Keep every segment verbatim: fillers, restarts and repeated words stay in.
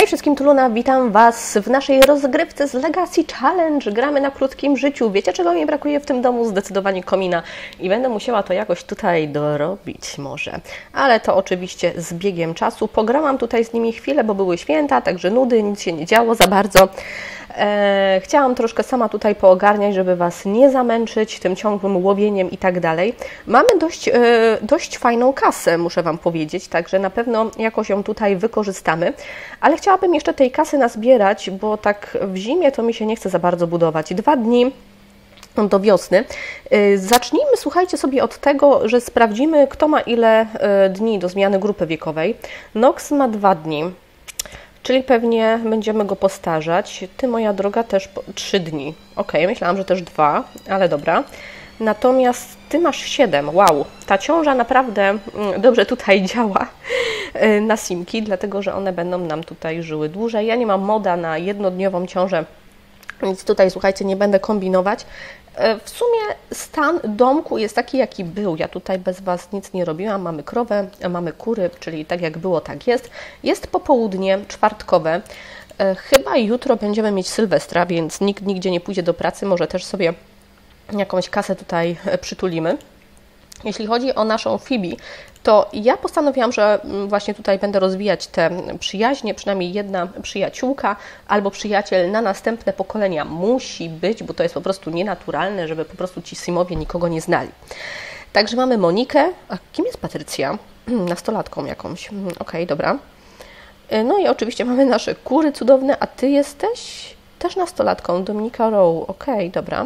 wszystkim, tu Luna, witam Was w naszej rozgrywce z Legacy Challenge. Gramy na krótkim życiu. Wiecie, czego mi brakuje w tym domu? Zdecydowanie komina. I będę musiała to jakoś tutaj dorobić może. Ale to oczywiście z biegiem czasu. Pograłam tutaj z nimi chwilę, bo były święta, także nudy, nic się nie działo za bardzo. E, chciałam troszkę sama tutaj poogarniać, żeby Was nie zamęczyć tym ciągłym łowieniem i tak dalej. Mamy dość, e, dość fajną kasę, muszę Wam powiedzieć, także na pewno jakoś ją tutaj wykorzystamy, ale chciałabym jeszcze tej kasy nazbierać, bo tak w zimie to mi się nie chce za bardzo budować. Dwa dni do wiosny. Zacznijmy, słuchajcie, sobie od tego, że sprawdzimy, kto ma ile dni do zmiany grupy wiekowej. Nox ma dwa dni. Czyli pewnie będziemy go postarzać. Ty, moja droga, też po... trzy dni. Ok, myślałam, że też dwa, ale dobra. Natomiast Ty masz siedem. Wow, ta ciąża naprawdę dobrze tutaj działa na simki, dlatego że one będą nam tutaj żyły dłużej. Ja nie mam moda na jednodniową ciążę, więc tutaj, słuchajcie, nie będę kombinować. W sumie stan domku jest taki, jaki był. Ja tutaj bez Was nic nie robiłam. Mamy krowę, mamy kury, czyli tak jak było, tak jest. Jest popołudnie czwartkowe. Chyba jutro będziemy mieć Sylwestra, więc nikt nigdzie nie pójdzie do pracy. Może też sobie jakąś kasę tutaj przytulimy. Jeśli chodzi o naszą Phoebe, to ja postanowiłam, że właśnie tutaj będę rozwijać te przyjaźnie, przynajmniej jedna przyjaciółka albo przyjaciel na następne pokolenia musi być, bo to jest po prostu nienaturalne, żeby po prostu ci simowie nikogo nie znali. Także mamy Monikę. A kim jest Patrycja? Nastolatką jakąś. Okej, okay, dobra. No i oczywiście mamy nasze kury cudowne, a Ty jesteś też nastolatką, Dominika Rowe. Okej, okay, dobra.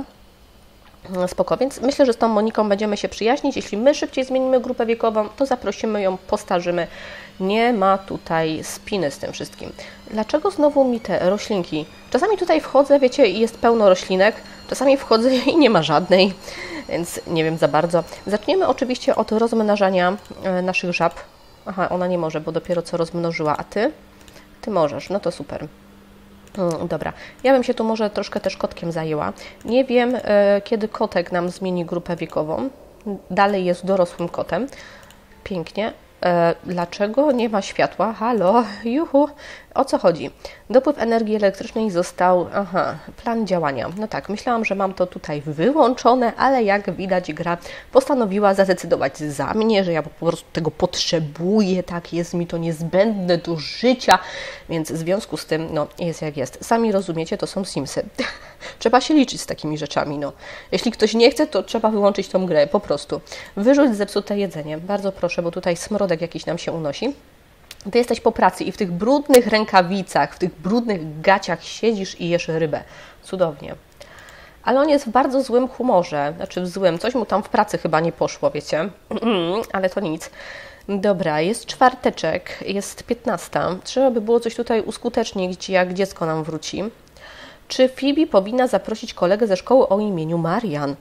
Spoko, więc myślę, że z tą Moniką będziemy się przyjaźnić. Jeśli my szybciej zmienimy grupę wiekową, to zaprosimy ją, postarzymy. Nie ma tutaj spiny z tym wszystkim. Dlaczego znowu mi te roślinki? Czasami tutaj wchodzę, wiecie, i jest pełno roślinek, czasami wchodzę i nie ma żadnej, więc nie wiem za bardzo. Zaczniemy oczywiście od rozmnażania naszych żab. Aha, ona nie może, bo dopiero co rozmnożyła, a Ty? Ty możesz, no to super. Dobra, ja bym się tu może troszkę też kotkiem zajęła. Nie wiem, kiedy kotek nam zmieni grupę wiekową. Dalej jest dorosłym kotem. Pięknie. Dlaczego nie ma światła? Halo, juhu. O co chodzi? Dopływ energii elektrycznej został... Aha, plan działania. No tak, myślałam, że mam to tutaj wyłączone, ale jak widać gra postanowiła zadecydować za mnie, że ja po prostu tego potrzebuję, tak, jest mi to niezbędne do życia, więc w związku z tym, no, jest jak jest. Sami rozumiecie, to są Simsy. Trzeba się liczyć z takimi rzeczami, no. Jeśli ktoś nie chce, to trzeba wyłączyć tą grę, po prostu. Wyrzuć zepsute jedzenie. Bardzo proszę, bo tutaj smrodek jakiś nam się unosi. Ty jesteś po pracy i w tych brudnych rękawicach, w tych brudnych gaciach siedzisz i jesz rybę. Cudownie. Ale on jest w bardzo złym humorze, znaczy w złym, coś mu tam w pracy chyba nie poszło, wiecie, ale to nic. Dobra, jest czwarteczek, jest piętnasta. Trzeba by było coś tutaj uskutecznić, jak dziecko nam wróci. Czy Phoebe powinna zaprosić kolegę ze szkoły o imieniu Marian?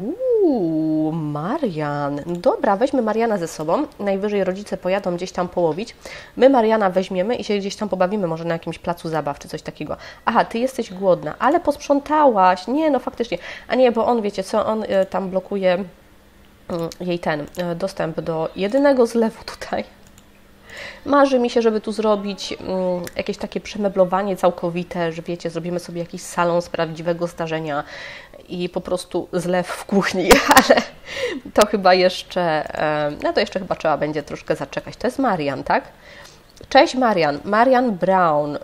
Uuu, Marian. Dobra, weźmy Mariana ze sobą. Najwyżej rodzice pojadą gdzieś tam połowić. My Mariana weźmiemy i się gdzieś tam pobawimy, może na jakimś placu zabaw czy coś takiego. Aha, Ty jesteś głodna, ale posprzątałaś. Nie, no faktycznie. A nie, bo on, wiecie co, on y, tam blokuje y, jej ten y, dostęp do jedynego zlewu tutaj. Marzy mi się, żeby tu zrobić um, jakieś takie przemeblowanie całkowite, że wiecie, zrobimy sobie jakiś salon z prawdziwego zdarzenia i po prostu zlew w kuchni, ale to chyba jeszcze, no to jeszcze chyba trzeba będzie troszkę zaczekać. To jest Marian, tak? Cześć Marian, Marian Brown.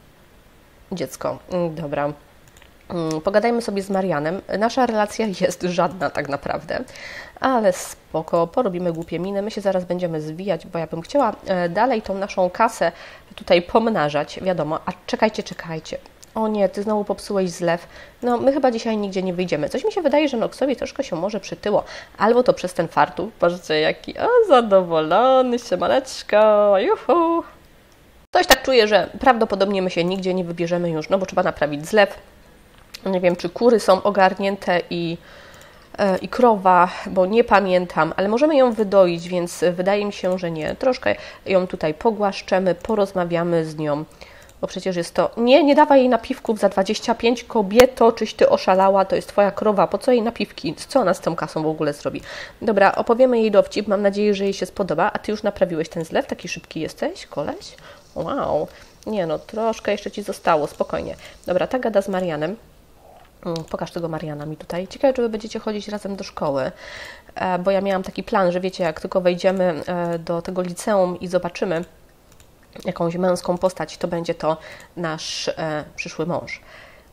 Dziecko, dobra. Pogadajmy sobie z Marianem. Nasza relacja jest żadna tak naprawdę, ale spoko, porobimy głupie miny. My się zaraz będziemy zwijać, bo ja bym chciała dalej tą naszą kasę tutaj pomnażać, wiadomo. A czekajcie, czekajcie. O nie, Ty znowu popsułeś zlew. No, my chyba dzisiaj nigdzie nie wyjdziemy. Coś mi się wydaje, że Noxowi troszkę się może przytyło. Albo to przez ten fartuch. Patrzcie, jaki o, zadowolony, siemaneczko, juhu. Coś tak czuję, że prawdopodobnie my się nigdzie nie wybierzemy już, no bo trzeba naprawić zlew. Nie wiem, czy kury są ogarnięte i, e, i krowa, bo nie pamiętam, ale możemy ją wydoić, więc wydaje mi się, że nie. Troszkę ją tutaj pogłaszczemy, porozmawiamy z nią, bo przecież jest to... Nie, nie dawaj jej napiwków za dwadzieścia pięć, kobieto, czyś Ty oszalała, to jest Twoja krowa, po co jej napiwki? Co ona z tą kasą w ogóle zrobi? Dobra, opowiemy jej dowcip, mam nadzieję, że jej się spodoba. A Ty już naprawiłeś ten zlew? Taki szybki jesteś, koleś? Wow. Nie no, troszkę jeszcze Ci zostało, spokojnie. Dobra, ta gada z Marianem. Pokaż tego Mariana mi tutaj. Ciekawe, czy Wy będziecie chodzić razem do szkoły, bo ja miałam taki plan, że wiecie, jak tylko wejdziemy do tego liceum i zobaczymy jakąś męską postać, to będzie to nasz e, przyszły mąż.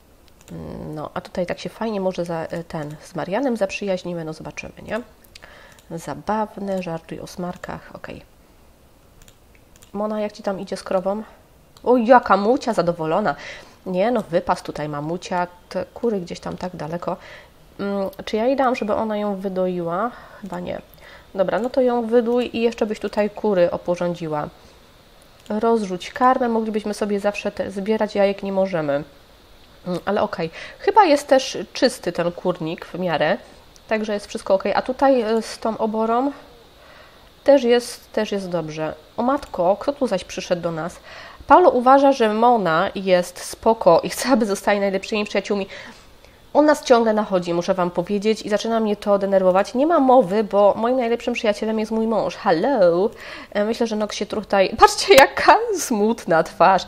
No, a tutaj tak się fajnie może za, ten z Marianem zaprzyjaźnimy, no zobaczymy, nie? Zabawne, żartuj o smarkach, okej. Okay. Mona, jak Ci tam idzie z krową? O, jaka mucia zadowolona. Nie no, wypas tutaj mamucia, te kury gdzieś tam tak daleko. Hmm, czy ja jej dam, żeby ona ją wydoiła? Chyba nie. Dobra, no to ją wydój i jeszcze byś tutaj kury oporządziła. Rozrzuć karmę, moglibyśmy sobie zawsze te zbierać, jajek nie możemy. Ale okej, okay. Chyba jest też czysty ten kurnik w miarę, także jest wszystko ok. A tutaj z tą oborą też jest, też jest dobrze. O matko, kto tu zaś przyszedł do nas? Paulo uważa, że Mona jest spoko i chce, aby zostali najlepszymi przyjaciółmi. On nas ciągle nachodzi, muszę Wam powiedzieć, i zaczyna mnie to denerwować. Nie ma mowy, bo moim najlepszym przyjacielem jest mój mąż. Hello! Myślę, że Nox się tutaj... Patrzcie, jaka smutna twarz.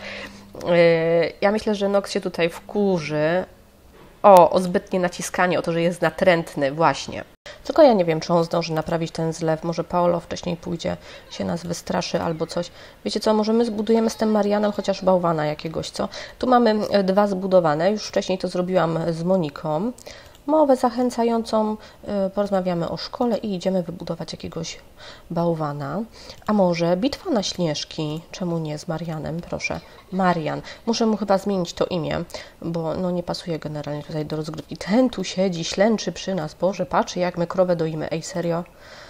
Ja myślę, że Nox się tutaj wkurzy. O, o zbytnie naciskanie, o to, że jest natrętny, właśnie. Tylko ja nie wiem, czy on zdąży naprawić ten zlew. Może Paolo wcześniej pójdzie, się nas wystraszy albo coś. Wiecie co, może my zbudujemy z tym Marianem chociaż bałwana jakiegoś, co? Tu mamy dwa zbudowane, już wcześniej to zrobiłam z Moniką. Mowę zachęcającą, porozmawiamy o szkole i idziemy wybudować jakiegoś bałwana. A może bitwa na Śnieżki? Czemu nie z Marianem? Proszę, Marian. Muszę mu chyba zmienić to imię, bo no nie pasuje generalnie tutaj do rozgrywki. Ten tu siedzi, ślęczy przy nas. Boże, patrzy jak my krowę doimy. Ej, serio?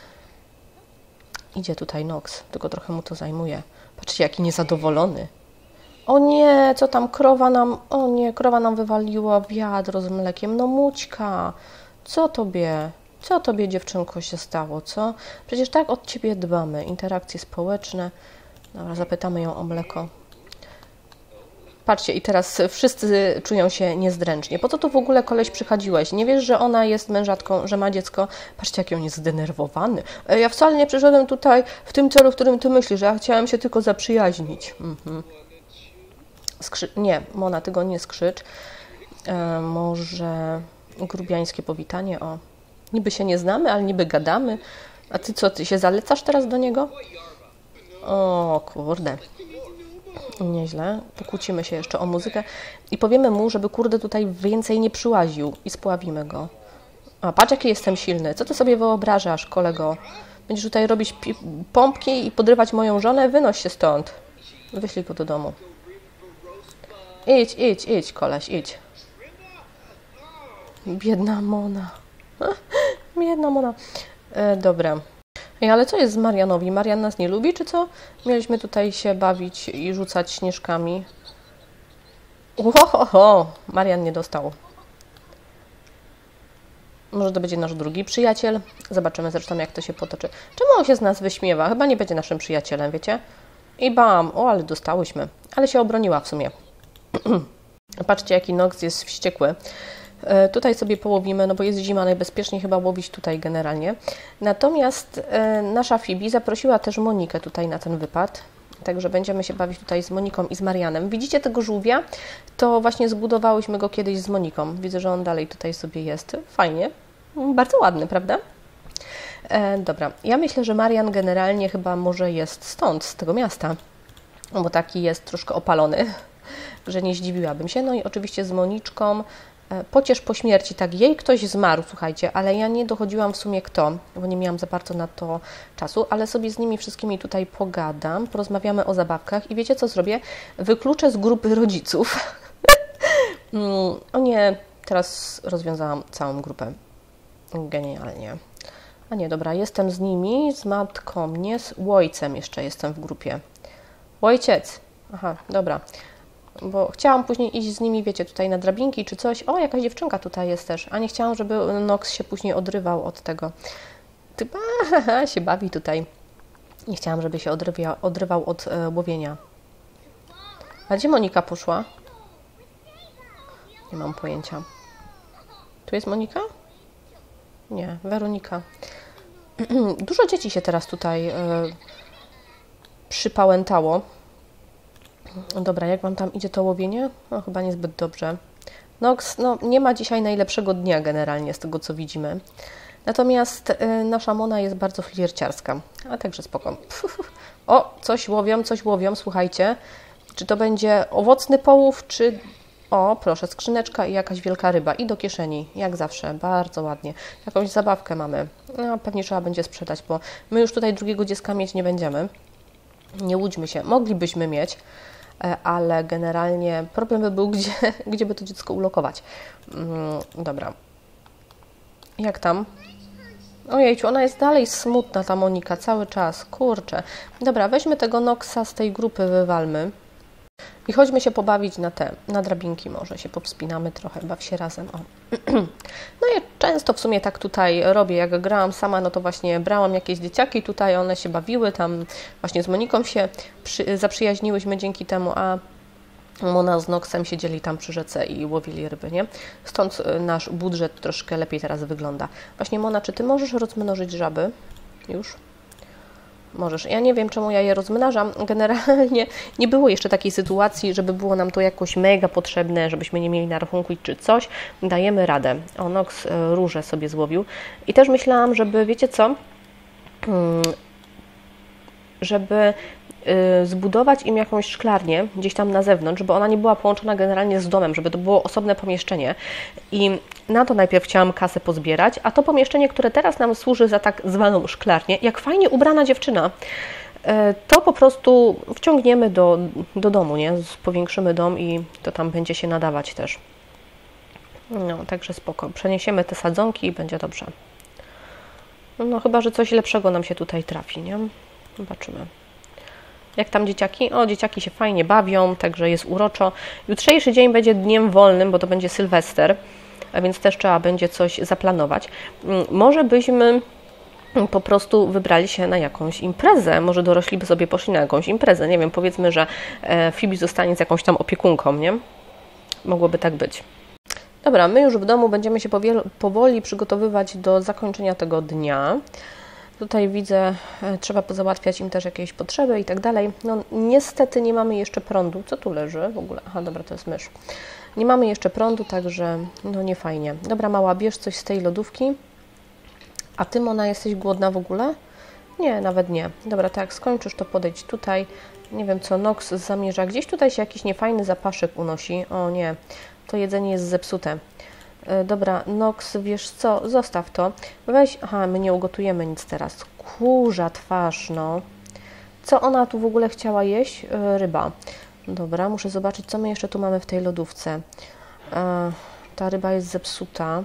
Idzie tutaj Nox, tylko trochę mu to zajmuje. Patrzcie, jaki niezadowolony. O nie, co tam krowa nam, o nie, krowa nam wywaliła wiadro z mlekiem. No Mućka, co tobie, co tobie dziewczynko się stało, co? Przecież tak od ciebie dbamy, interakcje społeczne. Dobra, zapytamy ją o mleko. Patrzcie, i teraz wszyscy czują się niezręcznie. Po co tu w ogóle koleś przychodziłeś? Nie wiesz, że ona jest mężatką, że ma dziecko? Patrzcie, jaki on jest zdenerwowany. Ja wcale nie przyszedłem tutaj w tym celu, w którym ty myślisz, że ja chciałem się tylko zaprzyjaźnić. Mhm. Skrzy... Nie, Mona, ty go nie skrzycz. E, może grubiańskie powitanie, o. Niby się nie znamy, ale niby gadamy. A ty co, ty się zalecasz teraz do niego? O, kurde. Nieźle. Pokłócimy się jeszcze o muzykę i powiemy mu, żeby kurde tutaj więcej nie przyłaził i spławimy go. A patrz, jaki jestem silny. Co ty sobie wyobrażasz, kolego? Będziesz tutaj robić pompki i podrywać moją żonę? Wynoś się stąd. Wyślij go do domu. Idź, idź, idź, koleś, idź. Biedna Mona. Biedna Mona. E, dobra. Ej, ale co jest z Marianowi? Marian nas nie lubi, czy co? Mieliśmy tutaj się bawić i rzucać śnieżkami. Ohoho, Marian nie dostał. Może to będzie nasz drugi przyjaciel? Zobaczymy zresztą, jak to się potoczy. Czemu on się z nas wyśmiewa? Chyba nie będzie naszym przyjacielem, wiecie? I bam! O, ale dostałyśmy. Ale się obroniła w sumie. Patrzcie, jaki Nox jest wściekły. E, tutaj sobie połowimy, no bo jest zima, najbezpieczniej chyba łowić tutaj generalnie. Natomiast e, nasza Fibi zaprosiła też Monikę tutaj na ten wypad. Także będziemy się bawić tutaj z Moniką i z Marianem. Widzicie tego żółwia? To właśnie zbudowałyśmy go kiedyś z Moniką. Widzę, że on dalej tutaj sobie jest. Fajnie. Bardzo ładny, prawda? E, dobra. Ja myślę, że Marian generalnie chyba może jest stąd, z tego miasta. Bo taki jest troszkę opalony, że nie zdziwiłabym się. No i oczywiście z Moniczką. Pociesz po śmierci, tak, jej ktoś zmarł, słuchajcie, ale ja nie dochodziłam w sumie kto, bo nie miałam za bardzo na to czasu, ale sobie z nimi wszystkimi tutaj pogadam, porozmawiamy o zabawkach i wiecie co zrobię? Wykluczę z grupy rodziców. O nie, teraz rozwiązałam całą grupę. Genialnie. A nie, dobra, jestem z nimi, z matką, nie, z ojcem jeszcze jestem w grupie. Ojciec. Aha, dobra. Bo chciałam później iść z nimi, wiecie, tutaj na drabinki czy coś. O, jakaś dziewczynka tutaj jest też. A nie chciałam, żeby Nox się później odrywał od tego. Typa, się bawi tutaj. Nie chciałam, żeby się odrywia, odrywał od e, łowienia. A gdzie Monika poszła? Nie mam pojęcia. Tu jest Monika? Nie, Weronika. Dużo dzieci się teraz tutaj e, przypałętało. Dobra, jak Wam tam idzie to łowienie? No chyba niezbyt dobrze. Nox, no nie ma dzisiaj najlepszego dnia generalnie z tego, co widzimy. Natomiast y, nasza Mona jest bardzo flirciarska, a także spoko. O, coś łowią, coś łowią, słuchajcie. Czy to będzie owocny połów, czy... O, proszę, skrzyneczka i jakaś wielka ryba. I do kieszeni, jak zawsze, bardzo ładnie. Jakąś zabawkę mamy. No, pewnie trzeba będzie sprzedać, bo my już tutaj drugiego dziecka mieć nie będziemy. Nie łudźmy się, moglibyśmy mieć, ale generalnie problem by był, gdzie, gdzie by to dziecko ulokować. Mm, dobra. Jak tam? Ojejciu, ona jest dalej smutna, ta Monika, cały czas. Kurczę. Dobra, weźmy tego Noxa z tej grupy, wywalmy. I chodźmy się pobawić na te, na drabinki może, się powspinamy trochę, baw się razem. O. No i często w sumie tak tutaj robię, jak grałam sama, no to właśnie brałam jakieś dzieciaki, tutaj one się bawiły, tam właśnie z Moniką się przy, zaprzyjaźniłyśmy dzięki temu, a Mona z Noxem siedzieli tam przy rzece i łowili ryby, nie? Stąd nasz budżet troszkę lepiej teraz wygląda. Właśnie Mona, czy Ty możesz rozmnożyć żaby? Już? Możesz. Ja nie wiem, czemu ja je rozmnażam. Generalnie nie było jeszcze takiej sytuacji, żeby było nam to jakoś mega potrzebne, żebyśmy nie mieli na rachunku czy coś. Dajemy radę. O, Nox róże sobie złowił. I też myślałam, żeby, wiecie co, żeby zbudować im jakąś szklarnię gdzieś tam na zewnątrz, żeby ona nie była połączona generalnie z domem, żeby to było osobne pomieszczenie. I na to najpierw chciałam kasę pozbierać, a to pomieszczenie, które teraz nam służy za tak zwaną szklarnię, jak fajnie ubrana dziewczyna, to po prostu wciągniemy do, do domu, nie? Powiększymy dom i to tam będzie się nadawać też. No, także spoko. Przeniesiemy te sadzonki i będzie dobrze. No, chyba że coś lepszego nam się tutaj trafi, nie? Zobaczymy. Jak tam dzieciaki? O, dzieciaki się fajnie bawią, także jest uroczo. Jutrzejszy dzień będzie dniem wolnym, bo to będzie Sylwester, a więc też trzeba będzie coś zaplanować. Może byśmy po prostu wybrali się na jakąś imprezę, może dorośli by sobie poszli na jakąś imprezę, nie wiem, powiedzmy, że Phoebe zostanie z jakąś tam opiekunką, nie? Mogłoby tak być. Dobra, my już w domu będziemy się powoli przygotowywać do zakończenia tego dnia. Tutaj widzę, trzeba pozałatwiać im też jakieś potrzeby i tak dalej. No niestety nie mamy jeszcze prądu. Co tu leży w ogóle? Aha, dobra, to jest mysz. Nie mamy jeszcze prądu, także no nie fajnie. Dobra, mała, bierz coś z tej lodówki. A Ty, Mona, jesteś głodna w ogóle? Nie, nawet nie. Dobra, tak jak skończysz, to podejdź tutaj. Nie wiem, co Nox zamierza. Gdzieś tutaj się jakiś niefajny zapaszek unosi. O nie, to jedzenie jest zepsute. Dobra, Nox, wiesz co, zostaw to. Weź, aha, my nie ugotujemy nic teraz. Kurza twarz, no. Co ona tu w ogóle chciała jeść? Ryba. Dobra, muszę zobaczyć, co my jeszcze tu mamy w tej lodówce. Ta ryba jest zepsuta.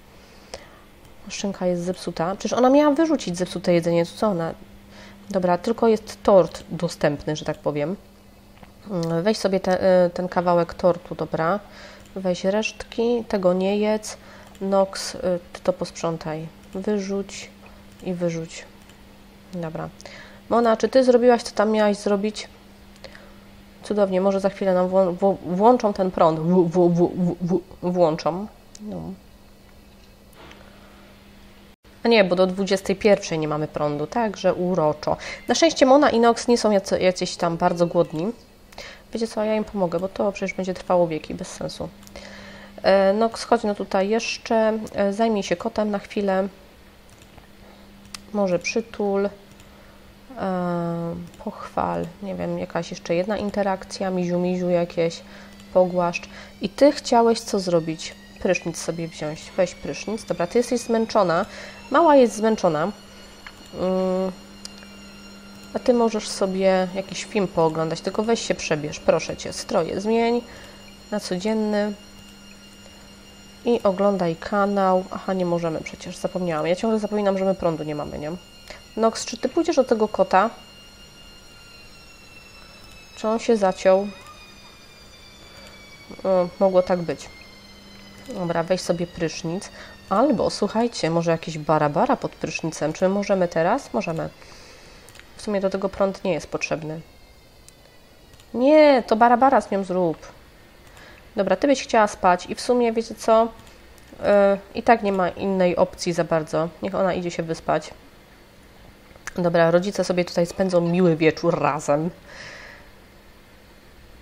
Szynka jest zepsuta. Przecież ona miała wyrzucić zepsute jedzenie. Co ona? Dobra, tylko jest tort dostępny, że tak powiem. Weź sobie te, ten kawałek tortu, dobra. Weź resztki, tego nie jedz. Nox, Ty to posprzątaj. Wyrzuć i wyrzuć. Dobra. Mona, czy Ty zrobiłaś, co tam miałaś zrobić? Cudownie, może za chwilę nam wło wło włączą ten prąd. W w w w włączą. No. A nie, bo do dwudziestej pierwszej nie mamy prądu, także uroczo. Na szczęście Mona i Nox nie są jacy, jacyś tam bardzo głodni. Wiecie co, ja im pomogę, bo to przecież będzie trwało wieki, bez sensu. Nox, chodź no tutaj jeszcze, zajmij się kotem na chwilę. Może przytul, pochwal, nie wiem, jakaś jeszcze jedna interakcja, miziu, miziu jakieś, pogłaszcz. I Ty chciałeś co zrobić? Prysznic sobie wziąć. Weź prysznic. Dobra, Ty jesteś zmęczona. Mała jest zmęczona. A Ty możesz sobie jakiś film pooglądać, tylko weź się przebierz, proszę Cię. Stroje zmień na codzienny i oglądaj kanał. Aha, nie możemy przecież, zapomniałam. Ja ciągle zapominam, że my prądu nie mamy, nie? Nox, czy Ty pójdziesz do tego kota? Czy on się zaciął? O, mogło tak być. Dobra, weź sobie prysznic. Albo, słuchajcie, może jakieś barabara pod prysznicem. Czy my możemy teraz? Możemy. W sumie do tego prąd nie jest potrzebny. Nie, to barabara z nią zrób. Dobra, Ty byś chciała spać i w sumie, wiecie co? Yy, I tak nie ma innej opcji za bardzo. Niech ona idzie się wyspać. Dobra, rodzice sobie tutaj spędzą miły wieczór razem.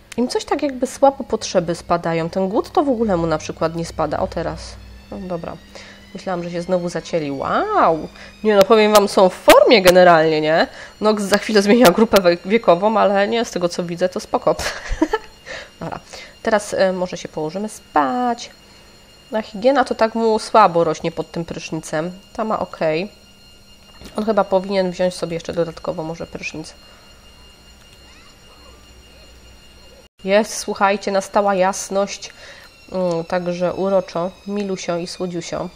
Im coś tak jakby słabo potrzeby spadają. Ten głód to w ogóle mu na przykład nie spada. O, teraz. No dobra. Myślałam, że się znowu zacięli. Wow! Nie no, powiem Wam, są w formie generalnie, nie? Nox za chwilę zmienia grupę wiekową, ale nie, z tego co widzę, to spoko. Dobra. Teraz y, może się położymy spać. Na higiena to tak mu słabo rośnie pod tym prysznicem. Ta ma ok. On chyba powinien wziąć sobie jeszcze dodatkowo może prysznic. Jest, słuchajcie, nastała jasność. Mm, także uroczo, milusio i słodziusio.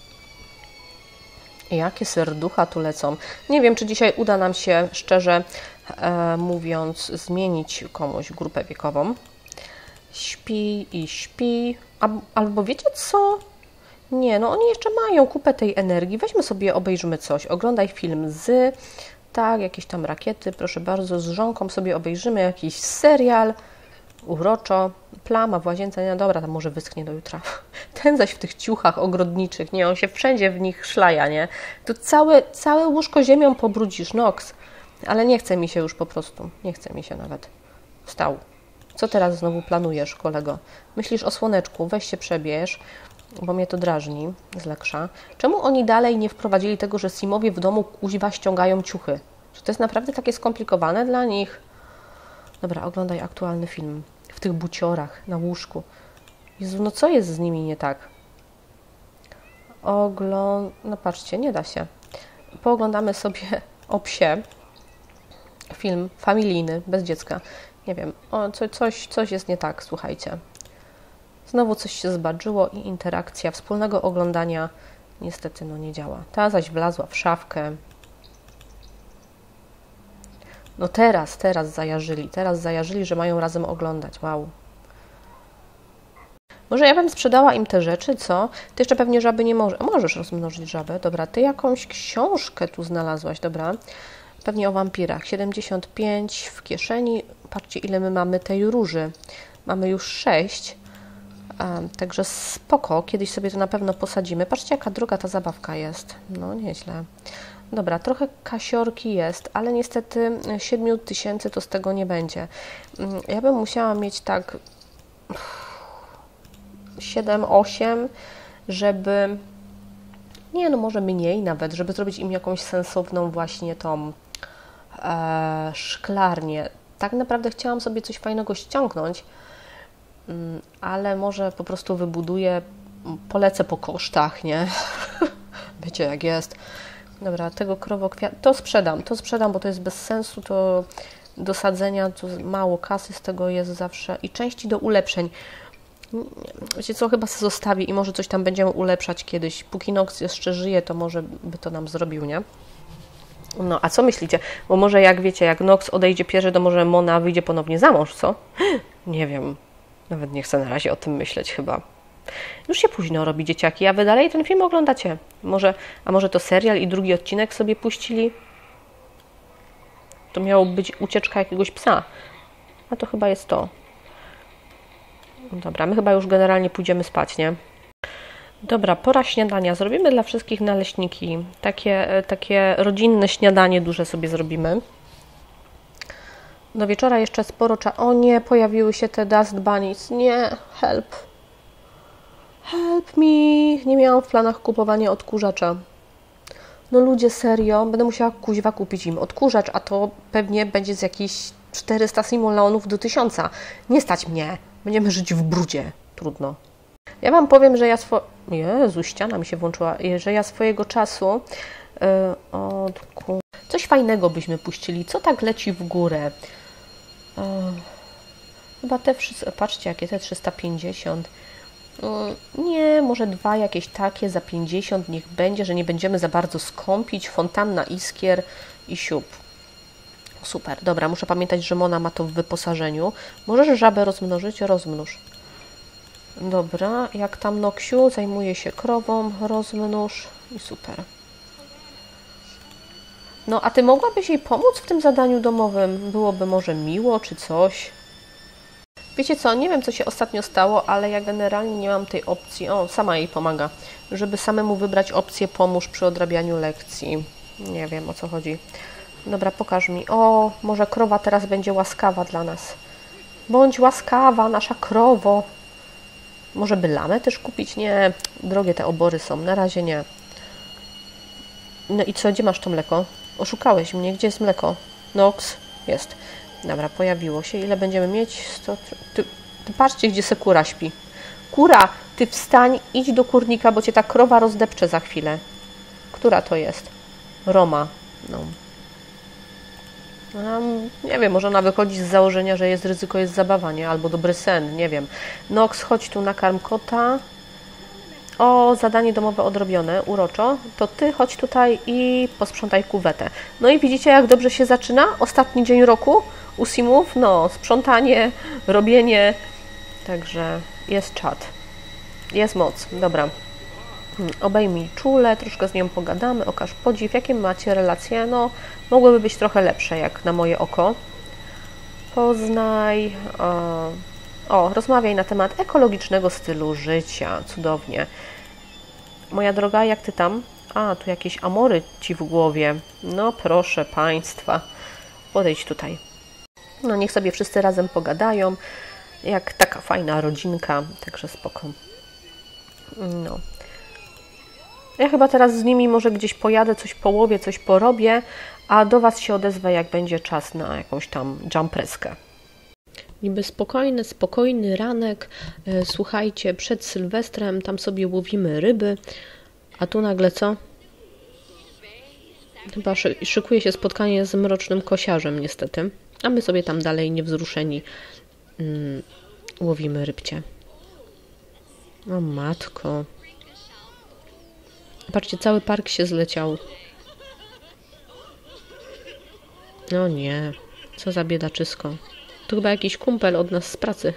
Jakie serducha tu lecą. Nie wiem, czy dzisiaj uda nam się, szczerze e, mówiąc, zmienić komuś grupę wiekową. Śpi i śpi. A, albo wiecie co? Nie, no oni jeszcze mają kupę tej energii. Weźmy sobie, obejrzymy coś. Oglądaj film z... Tak, jakieś tam rakiety, proszę bardzo. Z żonką sobie obejrzymy jakiś serial. Uroczo. Plama w łazience. No dobra, tam może wyschnie do jutra. Ten zaś w tych ciuchach ogrodniczych. Nie, on się wszędzie w nich szlaja, nie? Tu całe, całe łóżko ziemią pobrudzisz, Nox. Ale nie chce mi się już po prostu. Nie chce mi się nawet. Wstał. Co teraz znowu planujesz, kolego? Myślisz o słoneczku? Weź się przebierz, bo mnie to drażni z leksza. Czemu oni dalej nie wprowadzili tego, że Simowie w domu kuźwa ściągają ciuchy? Czy to jest naprawdę takie skomplikowane dla nich? Dobra, oglądaj aktualny film. W tych buciorach, na łóżku. Jezu, no co jest z nimi nie tak? Ogląd... No patrzcie, nie da się. Pooglądamy sobie o psie. Film familijny, bez dziecka. Nie wiem, o, co, coś, coś jest nie tak, słuchajcie. Znowu coś się zbadżyło i interakcja wspólnego oglądania niestety no nie działa. Ta zaś wlazła w szafkę. No teraz, teraz zajarzyli, teraz zajarzyli, że mają razem oglądać. Wow. Może ja bym sprzedała im te rzeczy, co? Ty jeszcze pewnie żaby nie możesz. Możesz rozmnożyć żabę, dobra. Ty jakąś książkę tu znalazłaś, dobra. Pewnie o wampirach. siedemdziesiąt pięć w kieszeni. Patrzcie, ile my mamy tej róży. Mamy już sześć. Um, także spoko. Kiedyś sobie to na pewno posadzimy. Patrzcie, jaka droga ta zabawka jest. No, nieźle. Dobra, trochę kasiorki jest, ale niestety siedem tysięcy to z tego nie będzie. Ja bym musiała mieć tak siedem, osiem, żeby... Nie, no może mniej nawet, żeby zrobić im jakąś sensowną właśnie tą e, szklarnię. Tak naprawdę chciałam sobie coś fajnego ściągnąć, ale może po prostu wybuduję, polecę po kosztach, nie? Wiecie jak jest. Dobra, tego krowokwiat... To sprzedam, to sprzedam, bo to jest bez sensu, to do sadzenia, to mało kasy z tego jest zawsze i części do ulepszeń. Wiecie co, chyba sobie zostawię i może coś tam będziemy ulepszać kiedyś. Póki Nox jeszcze żyje, to może by to nam zrobił, nie? No, a co myślicie? Bo może jak wiecie, jak Nox odejdzie pierwszy, to może Mona wyjdzie ponownie za mąż, co? Nie wiem. Nawet nie chcę na razie o tym myśleć chyba. Już się późno robi, dzieciaki, a wy dalej ten film oglądacie. Może, a może to serial i drugi odcinek sobie puścili? To miało być ucieczka jakiegoś psa. A to chyba jest to. Dobra, my chyba już generalnie pójdziemy spać, nie? Dobra, pora śniadania. Zrobimy dla wszystkich naleśniki. Takie, takie rodzinne śniadanie duże sobie zrobimy. Do wieczora jeszcze sporo czasu. O nie, pojawiły się te dust bunnies. Nie, help. Help me. Nie miałam w planach kupowania odkurzacza. No ludzie, serio. Będę musiała kuźwa kupić im odkurzacz, a to pewnie będzie z jakichś czterysta simoleonów do tysiąca. Nie stać mnie. Będziemy żyć w brudzie. Trudno. Ja Wam powiem, że ja swo... Jezu, ściana mi się włączyła. Że ja swojego czasu... Yy, odku... Coś fajnego byśmy puścili. Co tak leci w górę? Yy, chyba te wszystkie... Patrzcie, jakie te trzysta pięćdziesiąt. Yy, nie, może dwa jakieś takie za pięćdziesiąt niech będzie, że nie będziemy za bardzo skąpić. Fontanna iskier i siup. Super, dobra, muszę pamiętać, że Mona ma to w wyposażeniu. Możesz żabę rozmnożyć? Rozmnóż. Dobra, jak tam Noksiu zajmuje się krową, rozmnóż i super. No, a Ty mogłabyś jej pomóc w tym zadaniu domowym? Byłoby może miło czy coś? Wiecie co, nie wiem co się ostatnio stało, ale ja generalnie nie mam tej opcji, o, sama jej pomaga, żeby samemu wybrać opcję pomóż przy odrabianiu lekcji. Nie wiem o co chodzi. Dobra, pokaż mi. O, może krowa teraz będzie łaskawa dla nas. Bądź łaskawa, nasza krowo. Może by lamę też kupić? Nie, drogie te obory są, na razie nie. No i co, gdzie masz to mleko? Oszukałeś mnie, gdzie jest mleko? Nox, jest. Dobra, pojawiło się. Ile będziemy mieć? sto... Ty, ty patrzcie, gdzie se kura śpi. Kura, ty wstań, idź do kurnika, bo cię ta krowa rozdepcze za chwilę. Która to jest? Roma. No. Um, nie wiem, może ona wychodzi z założenia, że jest ryzyko, jest zabawa, nie? Albo dobry sen, nie wiem. Nox, chodź tu, nakarm kota. O, zadanie domowe odrobione, uroczo. To ty chodź tutaj i posprzątaj kuwetę. No i widzicie, jak dobrze się zaczyna? Ostatni dzień roku u Simów. No, sprzątanie, robienie. Także jest czad. Jest moc. Dobra. Obejmij czule, troszkę z nią pogadamy, okaż podziw. Jakie macie relacje? No, mogłyby być trochę lepsze, jak na moje oko. Poznaj... O, o, rozmawiaj na temat ekologicznego stylu życia. Cudownie. Moja droga, jak ty tam? A, tu jakieś amory ci w głowie. No, proszę Państwa. Podejdź tutaj. No, niech sobie wszyscy razem pogadają. Jak taka fajna rodzinka. Także spoko. No. Ja chyba teraz z nimi może gdzieś pojadę, coś połowię, coś porobię, a do Was się odezwę, jak będzie czas na jakąś tam jumpreskę. Niby spokojny, spokojny ranek. Słuchajcie, przed Sylwestrem tam sobie łowimy ryby, a tu nagle co? Chyba szykuje się spotkanie z mrocznym kosiarzem niestety, a my sobie tam dalej niewzruszeni mm, łowimy rybcie. O matko. Patrzcie, cały park się zleciał. No nie, co za biedaczysko. To chyba jakiś kumpel od nas z pracy.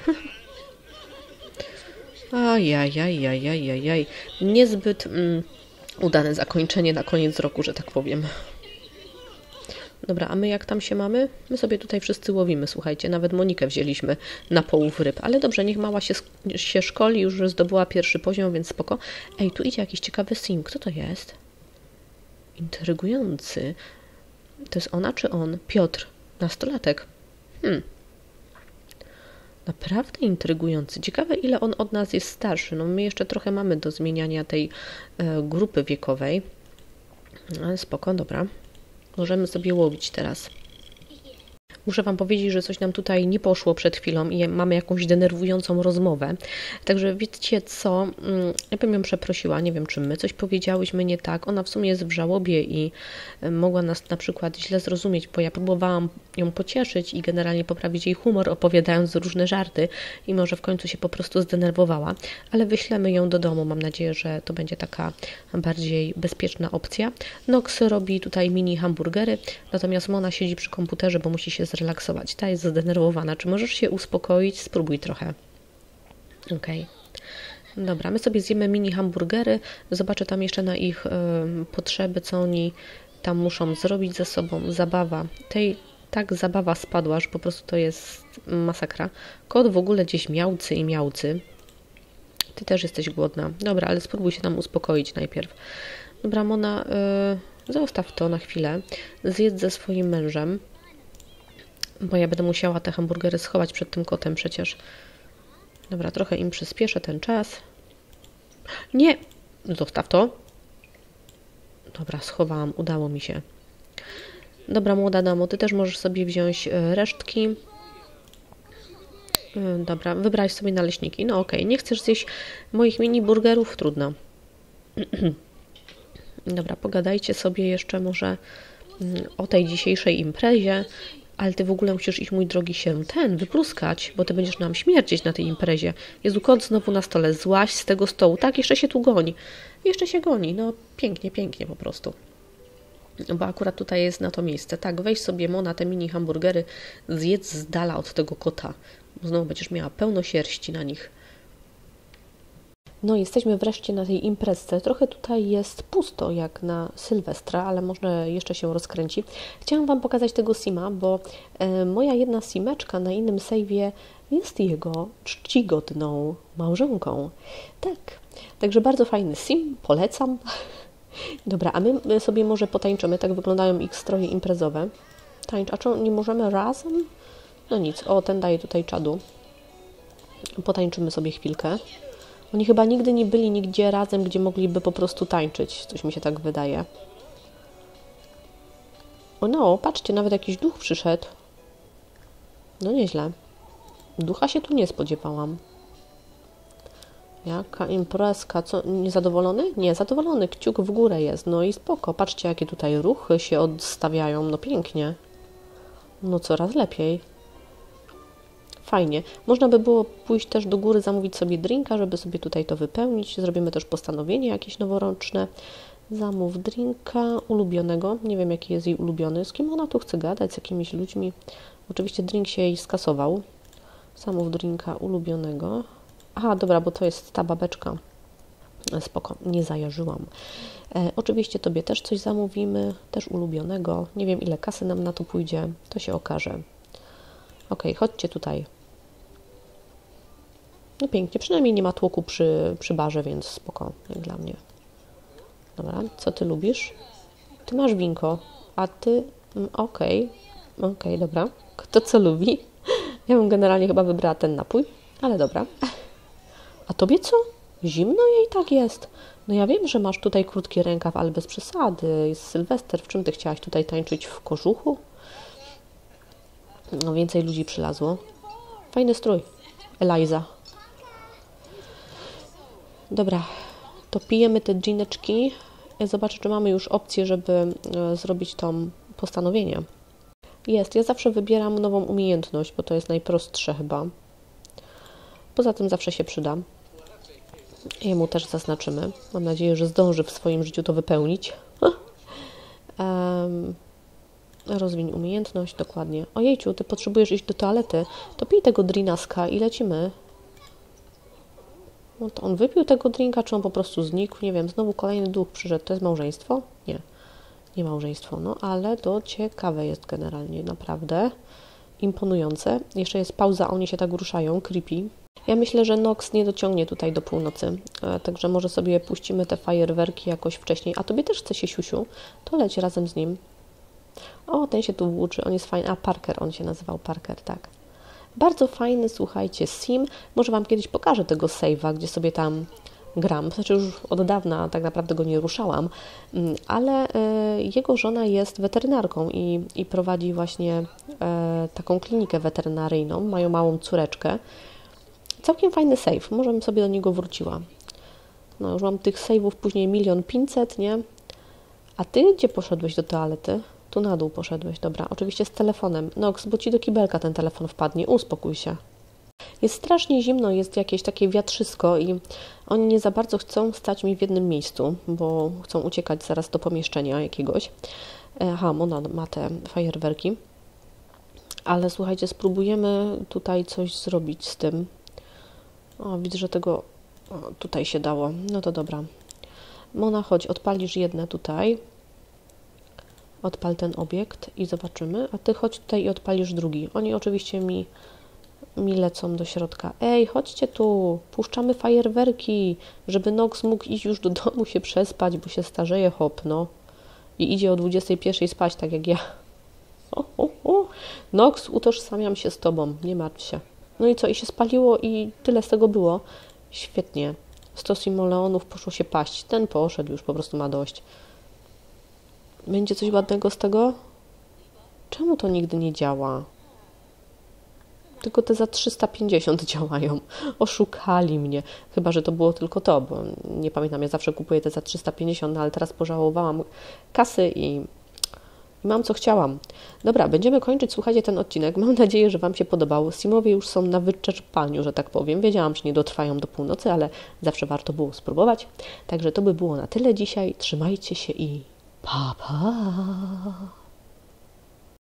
Ajajajajajajaj. Niezbyt mm, udane zakończenie na koniec roku, że tak powiem. Dobra, a my jak tam się mamy? My sobie tutaj wszyscy łowimy, słuchajcie. Nawet Monikę wzięliśmy na połów ryb. Ale dobrze, niech mała się, się szkoli, już zdobyła pierwszy poziom, więc spoko. Ej, tu idzie jakiś ciekawy sim. Kto to jest? Intrygujący. To jest ona czy on? Piotr, nastolatek. Hmm. Naprawdę intrygujący. Ciekawe, ile on od nas jest starszy. No my jeszcze trochę mamy do zmieniania tej e, grupy wiekowej. Ale spoko, dobra. Możemy sobie łowić teraz. Muszę Wam powiedzieć, że coś nam tutaj nie poszło przed chwilą i mamy jakąś denerwującą rozmowę. Także wiecie co, ja bym ją przeprosiła, nie wiem, czy my coś powiedziałyśmy nie tak. Ona w sumie jest w żałobie i mogła nas na przykład źle zrozumieć, bo ja próbowałam ją pocieszyć i generalnie poprawić jej humor, opowiadając różne żarty i może w końcu się po prostu zdenerwowała. Ale wyślemy ją do domu, mam nadzieję, że to będzie taka bardziej bezpieczna opcja. Nox robi tutaj mini hamburgery, natomiast Mona siedzi przy komputerze, bo musi się zrelaksować. Ta jest zdenerwowana. Czy możesz się uspokoić? Spróbuj trochę. Okej. Okay. Dobra, my sobie zjemy mini hamburgery. Zobaczę tam jeszcze na ich y, potrzeby, co oni tam muszą zrobić ze sobą. Zabawa. Tej tak zabawa spadła, że po prostu to jest masakra. Kot w ogóle gdzieś miałcy i miałcy. Ty też jesteś głodna. Dobra, ale spróbuj się tam uspokoić najpierw. Dobra, Mona, y, zostaw to na chwilę. Zjedz ze swoim mężem. Bo ja będę musiała te hamburgery schować przed tym kotem przecież. Dobra, trochę im przyspieszę ten czas. Nie! Zostaw to. Dobra, schowałam. Udało mi się. Dobra, młoda damo, ty też możesz sobie wziąć resztki. Dobra, wybrać sobie naleśniki. No okej, okay. Nie chcesz zjeść moich mini burgerów? Trudno. Dobra, pogadajcie sobie jeszcze może o tej dzisiejszej imprezie. Ale ty w ogóle musisz iść, mój drogi, się ten, wypruskać, bo ty będziesz nam śmierdzieć na tej imprezie. Jezu, kot znowu na stole, złaź z tego stołu. Tak, jeszcze się tu goni. Jeszcze się goni, no pięknie, pięknie po prostu. Bo akurat tutaj jest na to miejsce. Tak, weź sobie, Mona, te mini hamburgery, zjedz z dala od tego kota. Bo znowu będziesz miała pełno sierści na nich. No, jesteśmy wreszcie na tej imprezce. Trochę tutaj jest pusto, jak na Sylwestra, ale może jeszcze się rozkręci. Chciałam Wam pokazać tego sima, bo e, moja jedna simeczka na innym sejwie jest jego czcigodną małżonką. Tak, także bardzo fajny sim, polecam. Dobra, a my sobie może potańczymy, tak wyglądają ich stroje imprezowe. Tańcz, a czy nie możemy razem? No nic, o, ten daje tutaj czadu. Potańczymy sobie chwilkę. Oni chyba nigdy nie byli nigdzie razem, gdzie mogliby po prostu tańczyć. Coś mi się tak wydaje. O no, patrzcie, nawet jakiś duch przyszedł. No nieźle. Ducha się tu nie spodziewałam. Jaka imprezka. Co, niezadowolony? Nie, zadowolony. Kciuk w górę jest. No i spoko. Patrzcie, jakie tutaj ruchy się odstawiają. No pięknie. No coraz lepiej. Fajnie. Można by było pójść też do góry, zamówić sobie drinka, żeby sobie tutaj to wypełnić. Zrobimy też postanowienie jakieś noworoczne. Zamów drinka ulubionego. Nie wiem, jaki jest jej ulubiony. Z kim ona tu chce gadać? Z jakimiś ludźmi? Oczywiście drink się jej skasował. Zamów drinka ulubionego. Aha, dobra, bo to jest ta babeczka. Spoko, nie zajarzyłam. E, oczywiście Tobie też coś zamówimy, też ulubionego. Nie wiem, ile kasy nam na to pójdzie, to się okaże. Ok, chodźcie tutaj. No pięknie, przynajmniej nie ma tłoku przy, przy barze, więc spoko, jak dla mnie. Dobra, co Ty lubisz? Ty masz winko, a Ty... Okej, okay. okej, okay, dobra. Kto co lubi? Ja bym generalnie chyba wybrała ten napój, ale dobra. A Tobie co? Zimno jej tak jest. No ja wiem, że masz tutaj krótki rękaw, ale bez przesady. Jest Sylwester. W czym Ty chciałaś tutaj tańczyć? W kożuchu? No więcej ludzi przylazło. Fajny strój. Eliza. Dobra. To pijemy te dżineczki. Zobaczę, czy mamy już opcję, żeby zrobić to postanowienie. Jest. Ja zawsze wybieram nową umiejętność, bo to jest najprostsze chyba. Poza tym zawsze się przyda. Jemu też zaznaczymy. Mam nadzieję, że zdąży w swoim życiu to wypełnić. um, rozwiń umiejętność, dokładnie. Ojejciu, Ty potrzebujesz iść do toalety. To pij tego drinaska i lecimy. No to on wypił tego drinka, czy on po prostu znikł? Nie wiem, znowu kolejny duch przyszedł. To jest małżeństwo? Nie. Nie małżeństwo, no ale to ciekawe jest generalnie, naprawdę. Imponujące. Jeszcze jest pauza, oni się tak ruszają, creepy. Ja myślę, że Nox nie dociągnie tutaj do północy, także może sobie puścimy te fajerwerki jakoś wcześniej. A Tobie też chce się siusiu? To leć razem z nim. O, ten się tu włóczy, on jest fajny. A, Parker, on się nazywał Parker, tak. Bardzo fajny, słuchajcie, sim. Może Wam kiedyś pokażę tego save'a, gdzie sobie tam gram. Znaczy już od dawna tak naprawdę go nie ruszałam, ale jego żona jest weterynarką i, i prowadzi właśnie taką klinikę weterynaryjną. Mają małą córeczkę. Całkiem fajny save, może bym sobie do niego wróciła. No już mam tych save'ów później milion pięćset, nie? A Ty gdzie poszedłeś do toalety? Tu na dół poszedłeś, dobra. Oczywiście z telefonem. Nox, bo Ci do kibelka ten telefon wpadnie, uspokój się. Jest strasznie zimno, jest jakieś takie wiatrzysko i oni nie za bardzo chcą stać mi w jednym miejscu, bo chcą uciekać zaraz do pomieszczenia jakiegoś. Aha, ona ma te fajerwerki. Ale słuchajcie, spróbujemy tutaj coś zrobić z tym. O, widzę, że tego o, tutaj się dało. No to dobra. Mona, chodź, odpalisz jedne tutaj. Odpal ten obiekt i zobaczymy. A Ty chodź tutaj i odpalisz drugi. Oni oczywiście mi, mi lecą do środka. Ej, chodźcie tu, puszczamy fajerwerki, żeby Nox mógł iść już do domu się przespać, bo się starzeje hop, no. I idzie o dwudziestej pierwszej spać, tak jak ja. O, o, o. Nox, utożsamiam się z Tobą, nie martw się. No i co? I się spaliło i tyle z tego było. Świetnie. sto simoleonów poszło się paść. Ten poszedł, już po prostu ma dość. Będzie coś ładnego z tego? Czemu to nigdy nie działa? Tylko te za trzysta pięćdziesiąt działają. Oszukali mnie. Chyba że to było tylko to, bo nie pamiętam, ja zawsze kupuję te za trzysta pięćdziesiąt, no ale teraz pożałowałam kasy i mam co chciałam. Dobra, będziemy kończyć, słuchajcie, ten odcinek. Mam nadzieję, że Wam się podobało. Simowie już są na wyczerpaniu, że tak powiem. Wiedziałam, że nie dotrwają do północy, ale zawsze warto było spróbować. Także to by było na tyle dzisiaj. Trzymajcie się i pa, pa!